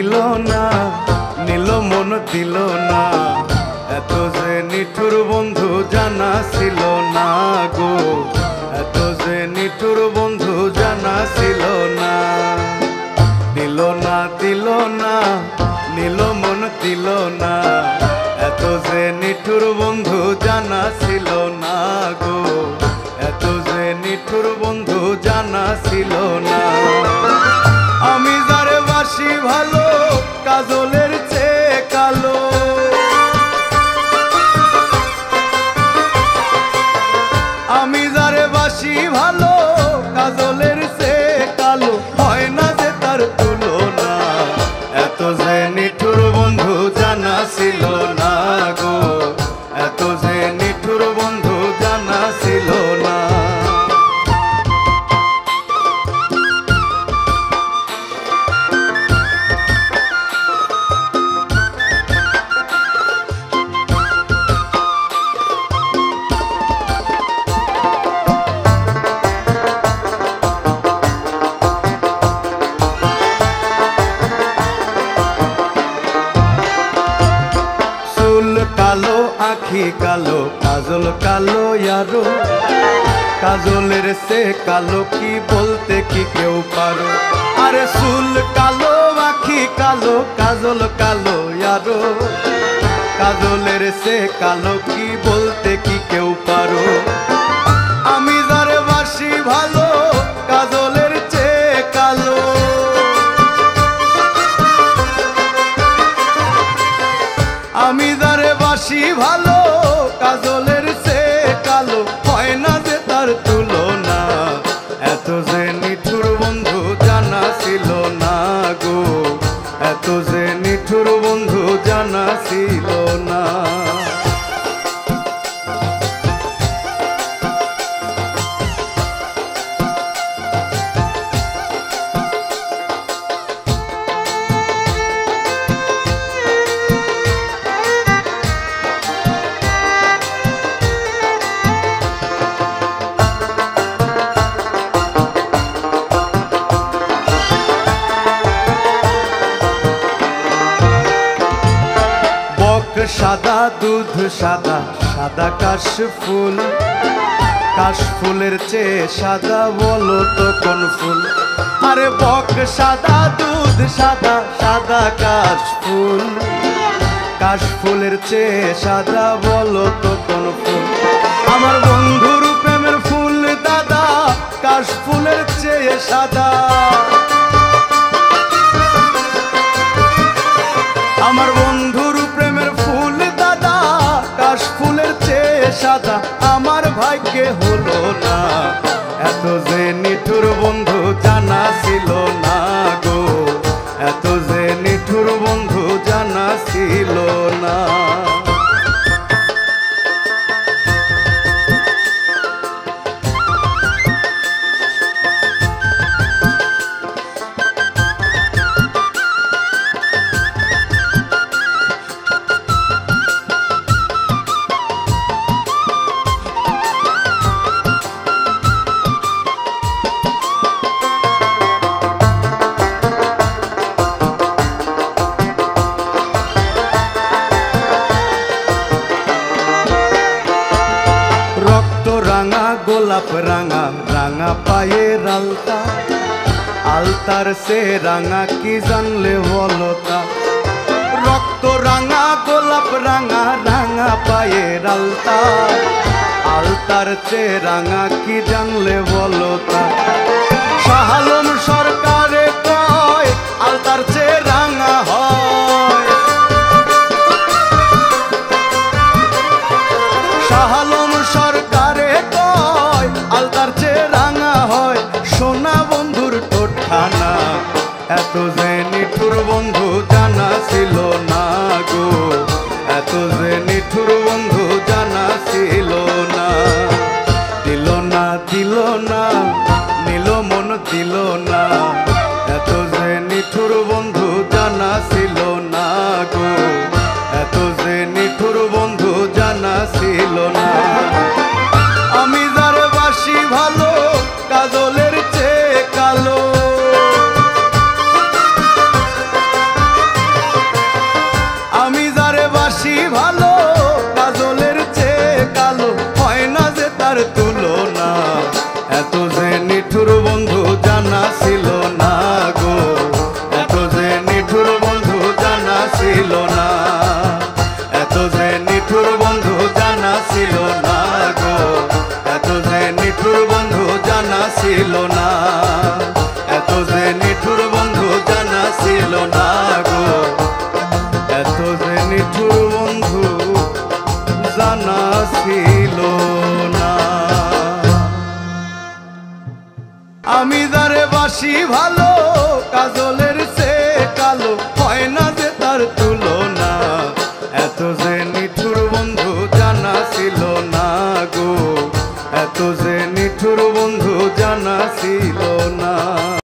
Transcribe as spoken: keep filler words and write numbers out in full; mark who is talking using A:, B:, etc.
A: দিল না, নিল মন দিল না, এত যে নিঠুর বন্ধু জানা ছিল না গো, এত যে নিঠুর বন্ধু জানা ছিল না। দিল না দিল না, নিল মন দিল না, এত যে নিঠুর বন্ধু জানা ছিল না গো, এত যে নিঠুর বন্ধু জানা ছিল না। আমি যারে বাসি ভালো কাজলের চেয়ে কালো, আমি যারে বাসি ভালো কাজলের চেয়ে কালো, হয় না যে তার তুলনা, এত যে নিঠুর বন্ধু জানা ছিল না গো, এত যে নিঠুর বন্ধু জানা ছিল না। কালো আখি কালো, কাজল কালো ইয়ারো, কাজলের সে কালো কি বলতে কি কেউ পারো। আরে চুল কালো আখি কালো, কাজল কালো ইয়ারো, কাজলের সে কালো কি বলতে কি কেউ পারো। আমি যারে বাসি ভালো কাজলের চেয়ে কালো, আমি যারে বাসি ভালো কাজলের চেয়ে কালো, হয় না যে তার তুলনা, এত যে নিঠুর বন্ধু জানা ছিল না গো, এত যে নিঠুর বন্ধু জানা ছিল না। সাদা দুধ সাদা, সাদা কাশ ফুল, কাশ ফুলের চেয়ে সাদা বলো তো কোন ফুল। আরে বক সাদা দুধ সাদা, সাদা কাশ ফুল, কাশ ফুলের চেয়ে সাদা বলো তো কোন ফুল। আমার বন্ধুর প্রেমের ফুল দাদা, কাশ ফুলের চেয়ে সাদা, আমার বন্ধুর প্রেমের ফুল দাদা, কাশ ফুলের চেয়ে সাদা, আমার ভাগ্যে হলো না, এত যে নিঠুর বন্ধু জানা ছিল না গো, এত যে নিঠুর বন্ধু জানা ছিল না। রাঙা গোলাপ রাঙা, রাঙা পায়ের আলতা, আলতার সে রাঙা কি জানলে বলো তা। রক্ত রাঙা গোলাপ রাঙা, রাঙা পায়ের আলতা, আলতার সে রাঙা কি জানলে বলো তা। শাহ আলম সরকারে কয় আলতার চেয়ে রাঙা হয়, শাহ আলম সরকারে কয় আলতার চেয়ে রাঙা হয়, সোনা বন্ধুর টোঠানা, এত যে নিঠুর বন্ধু জানা ছিল না গো, এত যে নিঠুর বন্ধু জানা ছিল না। দিল না দিল না, নিল মন দিল না, এত যে নিঠুর বন্ধু জানা ছিল না গো, এত যে নিঠুর বন্ধু জানা ছিল না। আমি যারে বাসি ভালো কাজলের চেয়ে কালো, আমি যারে বাসি ভালো কাজলের সে কালো হয় না যে তার তুলনা এত যে নিঠুর বন্ধু জানা ছিল না গো এত যে নিঠুর বন্ধু জানা ছিল